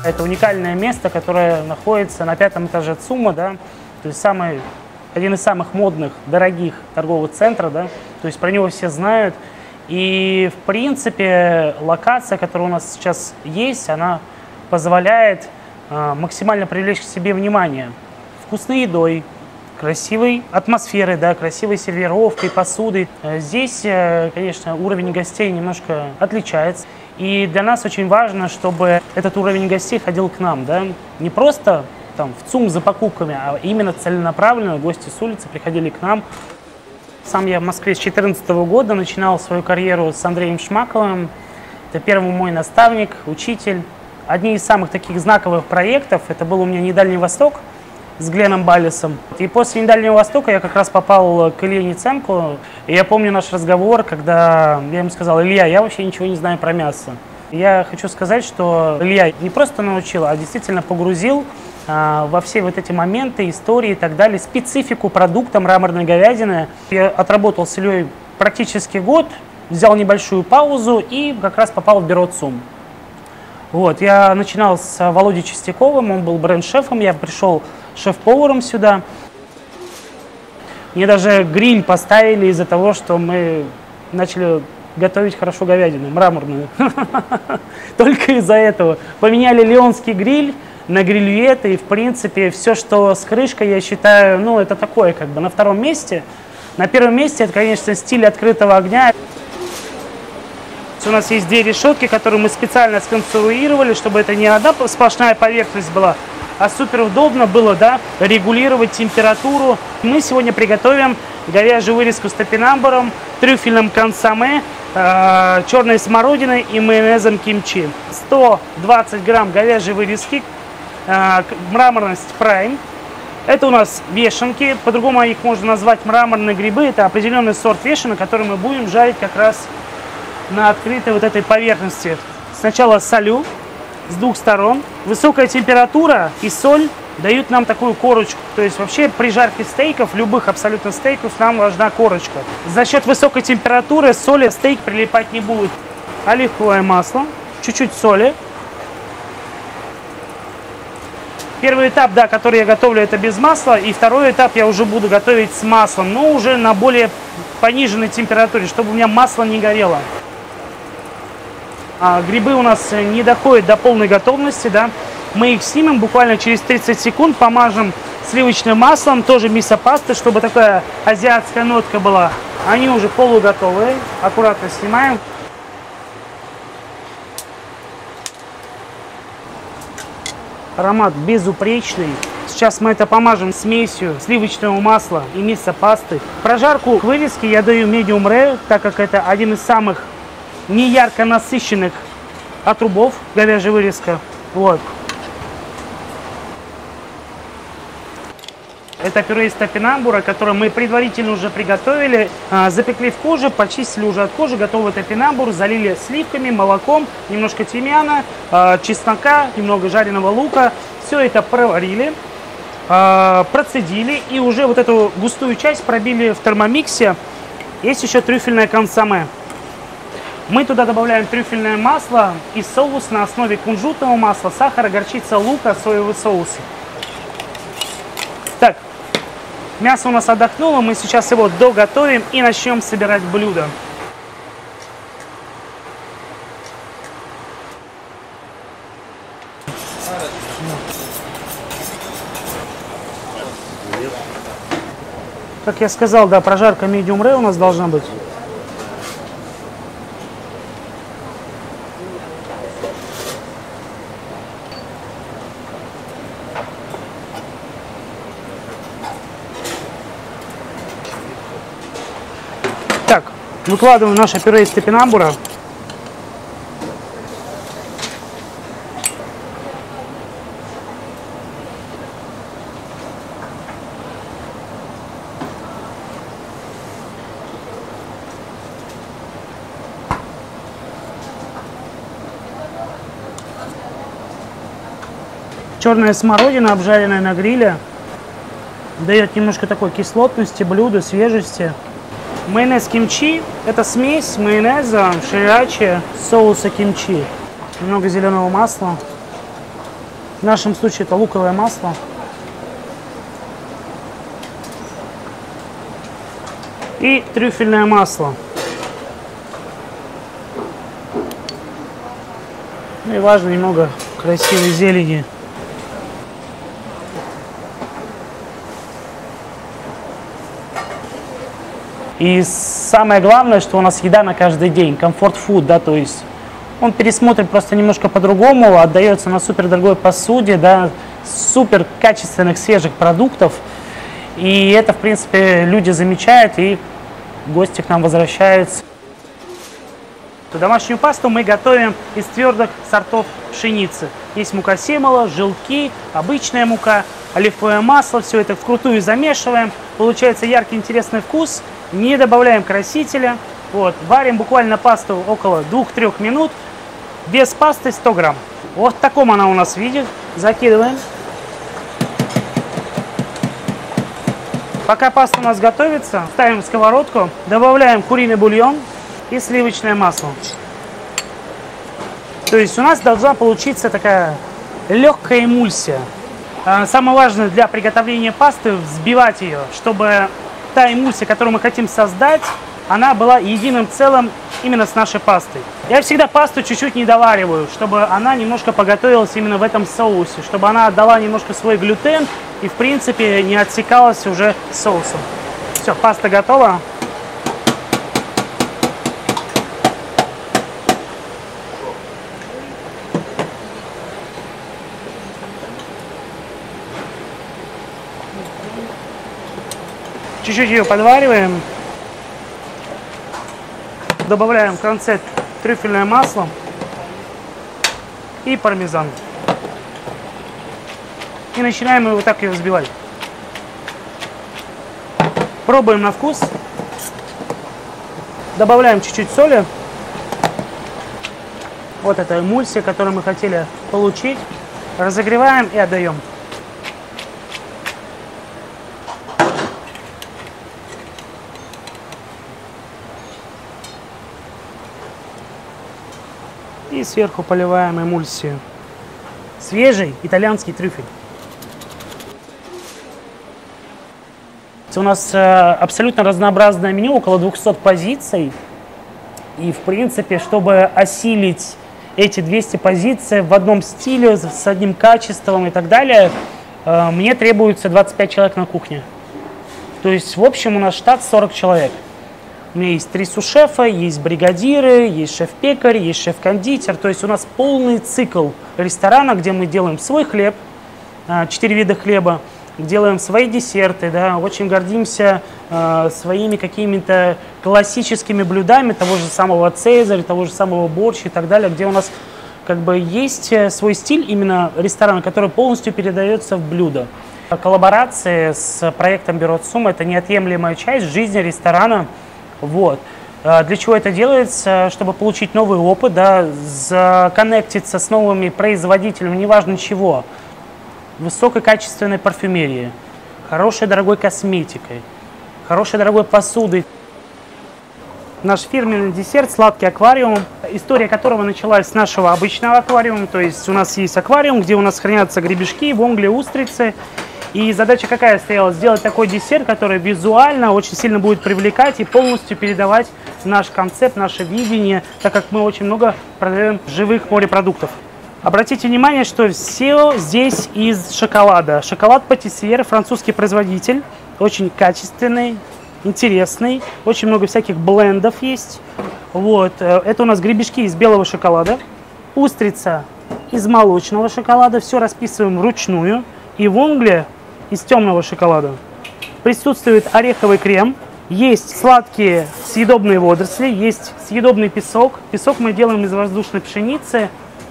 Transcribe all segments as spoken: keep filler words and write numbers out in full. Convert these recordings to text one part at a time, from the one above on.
Это уникальное место, которое находится на пятом этаже ЦУМа, да, то есть самый, один из самых модных, дорогих торговых центров, да, то есть про него все знают. И, в принципе, локация, которая у нас сейчас есть, она позволяет э, максимально привлечь к себе внимание вкусной едой, красивой атмосферой, да, красивой сервировкой, посудой. Здесь, конечно, уровень гостей немножко отличается. И для нас очень важно, чтобы этот уровень гостей ходил к нам. Да? Не просто там, в ЦУМ за покупками, а именно целенаправленно гости с улицы приходили к нам. Сам я в Москве с две тысячи четырнадцатого года начинал свою карьеру с Андреем Шмаковым. Это первый мой наставник, учитель. Одни из самых таких знаковых проектов, это был у меня «Недальний Восток» с Гленом Баллисом. И после «Недальнего Востока» я как раз попал к Илье Ниценко. И я помню наш разговор, когда я ему сказал: Илья, я вообще ничего не знаю про мясо. Я хочу сказать, что Илья не просто научил, а действительно погрузил а, во все вот эти моменты, истории и так далее, специфику продукта мраморной говядины. Я отработал с Ильей практически год, взял небольшую паузу и как раз попал в бюро ЦУМ. Вот, я начинал с Володей Чистяковым, он был бренд-шефом, я пришел шеф-поваром сюда. Мне даже гриль поставили из-за того, что мы начали готовить хорошо говядину, мраморную. Только из-за этого. Поменяли леонский гриль на грильюет, и в принципе все, что с крышкой, я считаю, ну это такое как бы на втором месте. На первом месте это, конечно, стиль открытого огня. У нас есть две решетки, которые мы специально сконструировали, чтобы это не одна сплошная поверхность была, а супер удобно было, да, регулировать температуру. Мы сегодня приготовим говяжью вырезку с топинамбуром, трюфельным консоме, э, черной смородиной и майонезом кимчи. сто двадцать грамм говяжьей вырезки, э, мраморность прайм. Это у нас вешенки, по-другому их можно назвать мраморные грибы. Это определенный сорт вешенок, который мы будем жарить как раз на открытой вот этой поверхности. Сначала солю с двух сторон. Высокая температура и соль дают нам такую корочку. То есть вообще при жарке стейков, любых абсолютно стейков, нам важна корочка. За счет высокой температуры соли стейк прилипать не будет. Оливковое масло, чуть-чуть соли. Первый этап, да, который я готовлю, это без масла. И второй этап я уже буду готовить с маслом, но уже на более пониженной температуре, чтобы у меня масло не горело. А грибы у нас не доходят до полной готовности, да. Мы их снимем буквально через тридцать секунд, помажем сливочным маслом, тоже мисо-пасты, чтобы такая азиатская нотка была. Они уже полуготовые, аккуратно снимаем. Аромат безупречный. Сейчас мы это помажем смесью сливочного масла и мисо-пасты. Прожарку вырезки я даю medium rare, так как это один из самых неярко насыщенных отрубов, говяжья вырезка. Вот. Это пюре из топинамбура, которое мы предварительно уже приготовили, запекли в коже, почистили уже от кожи, готовый топинамбур, залили сливками, молоком, немножко тимьяна, чеснока, немного жареного лука. Все это проварили, процедили и уже вот эту густую часть пробили в термомиксе. Есть еще трюфельное консоме. Мы туда добавляем трюфельное масло и соус на основе кунжутного масла, сахара, горчица, лука, соевый соус. Так, мясо у нас отдохнуло, мы сейчас его доготовим и начнем собирать блюдо. Как я сказал, да, прожарка medium rare у нас должна быть. Так, выкладываем наше пюре из топинамбура. Черная смородина, обжаренная на гриле, дает немножко такой кислотности блюду, свежести. Майонез кимчи – это смесь майонеза, шрирачи, соуса кимчи. Немного зеленого масла. В нашем случае это луковое масло. И трюфельное масло. Ну и важно немного красивой зелени. И самое главное, что у нас еда на каждый день, комфорт-фуд, да, то есть он пересмотрен просто немножко по-другому, отдается на супер дорогой посуде, да, супер качественных свежих продуктов. И это, в принципе, люди замечают, и гости к нам возвращаются. Домашнюю пасту мы готовим из твердых сортов пшеницы. Есть мука семола, желтки, обычная мука, оливковое масло. Все это вкрутую замешиваем. Получается яркий, интересный вкус. Не добавляем красителя. Вот. Варим буквально пасту около двух-трёх минут. Вес пасты сто грамм. Вот в таком она у нас виде. Закидываем. Пока паста у нас готовится, ставим в сковородку, добавляем куриный бульон и сливочное масло. То есть у нас должна получиться такая легкая эмульсия. Самое важное для приготовления пасты взбивать ее, чтобы та эмульсия, которую мы хотим создать, она была единым целым именно с нашей пастой. Я всегда пасту чуть-чуть не довариваю, чтобы она немножко поготовилась именно в этом соусе, чтобы она отдала немножко свой глютен и, в принципе, не отсекалась уже соусом. Все, паста готова. Чуть-чуть ее подвариваем. Добавляем в конце трюфельное масло и пармезан. И начинаем вот так ее взбивать. Пробуем на вкус. Добавляем чуть-чуть соли. Вот эта эмульсия, которую мы хотели получить. Разогреваем и отдаем. И сверху поливаем эмульсию. Свежий итальянский трюфель. У нас абсолютно разнообразное меню, около двухсот позиций. И, в принципе, чтобы осилить эти двести позиций в одном стиле, с одним качеством и так далее, мне требуется двадцать пять человек на кухне. То есть, в общем, у нас штат сорок человек. У меня есть три сушефа, есть бригадиры, есть шеф-пекарь, есть шеф-кондитер. То есть у нас полный цикл ресторана, где мы делаем свой хлеб, четыре вида хлеба, делаем свои десерты, да, очень гордимся э, своими какими-то классическими блюдами, того же самого цезаря, того же самого борща и так далее, где у нас как бы есть свой стиль именно ресторана, который полностью передается в блюдо. Коллаборации с проектом Бюро ЦУМ – это неотъемлемая часть жизни ресторана. Вот. Для чего это делается? Чтобы получить новый опыт, да, законнектиться с новыми производителями, неважно чего, высокой качественной парфюмерии, хорошей дорогой косметикой, хорошей дорогой посудой. Наш фирменный десерт – сладкий аквариум, история которого началась с нашего обычного аквариума. То есть у нас есть аквариум, где у нас хранятся гребешки, вонгли, устрицы. И задача какая стояла? Сделать такой десерт, который визуально очень сильно будет привлекать и полностью передавать наш концепт, наше видение, так как мы очень много продаем живых морепродуктов. Обратите внимание, что все здесь из шоколада. Шоколад патиссьер, французский производитель, очень качественный, интересный, очень много всяких блендов есть. Вот. Это у нас гребешки из белого шоколада, устрица из молочного шоколада, все расписываем вручную, и вонгли из темного шоколада. Присутствует ореховый крем, есть сладкие съедобные водоросли, есть съедобный песок. Песок мы делаем из воздушной пшеницы.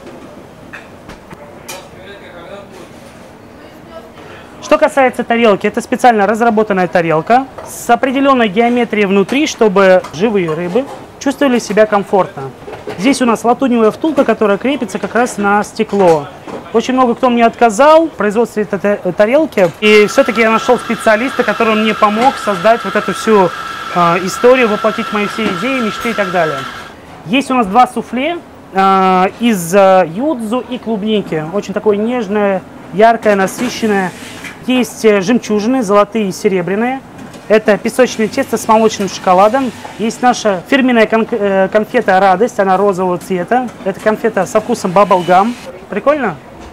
Что касается тарелки, это специально разработанная тарелка с определенной геометрией внутри, чтобы живые рыбы чувствовали себя комфортно. Здесь у нас латуневая втулка, которая крепится как раз на стекло. Очень много кто мне отказал в производстве этой тарелки. И все-таки я нашел специалиста, который мне помог создать вот эту всю э, историю, воплотить мои все идеи, мечты и так далее. Есть у нас два суфле. э, из э, юдзу и клубники. Очень такое нежное, яркое, насыщенное. Есть э, жемчужины, золотые и серебряные. Это песочное тесто с молочным шоколадом. Есть наша фирменная кон э, конфета «Радость», она розового цвета. Это конфета со вкусом баблгам. Прикольно?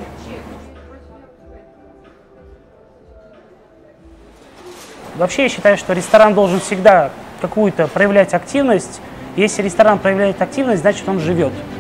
Вообще я считаю, что ресторан должен всегда какую-то проявлять активность. Если ресторан проявляет активность, значит он живет.